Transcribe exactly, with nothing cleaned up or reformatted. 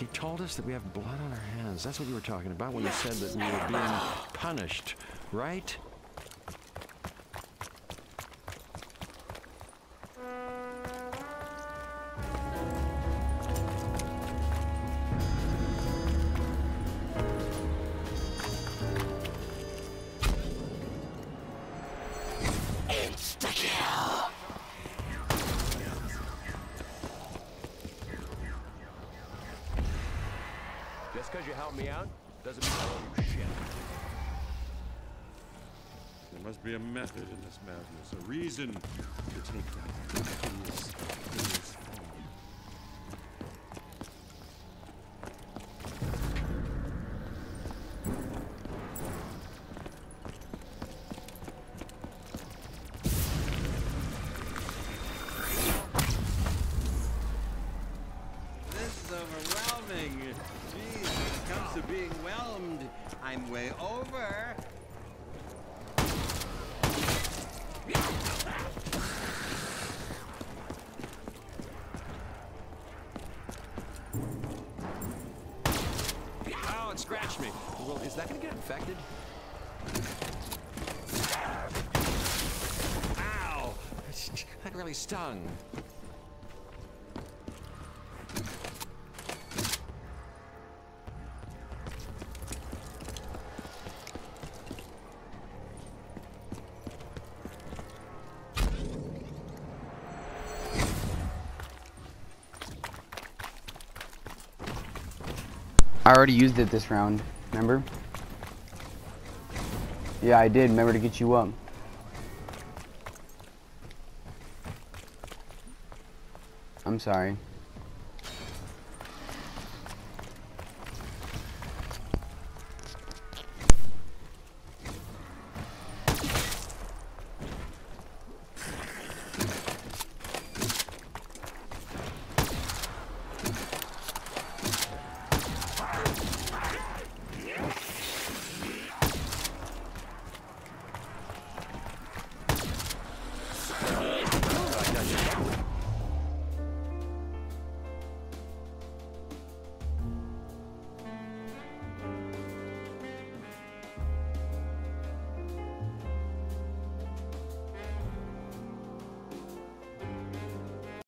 He told us that we have blood on our hands. That's what you were talking about when you said that we were being punished, right? Just because you help me out doesn't mean I owe you shit. There must be a method in this madness, a reason to take that hideous, hideous form. This is overwhelming. Jeez, when it comes to being whelmed, I'm way over. Oh, it scratched me. Well, is that gonna get infected? Ow! That really stung. I already used it this round, remember? Yeah, I did, remember to get you up. I'm sorry.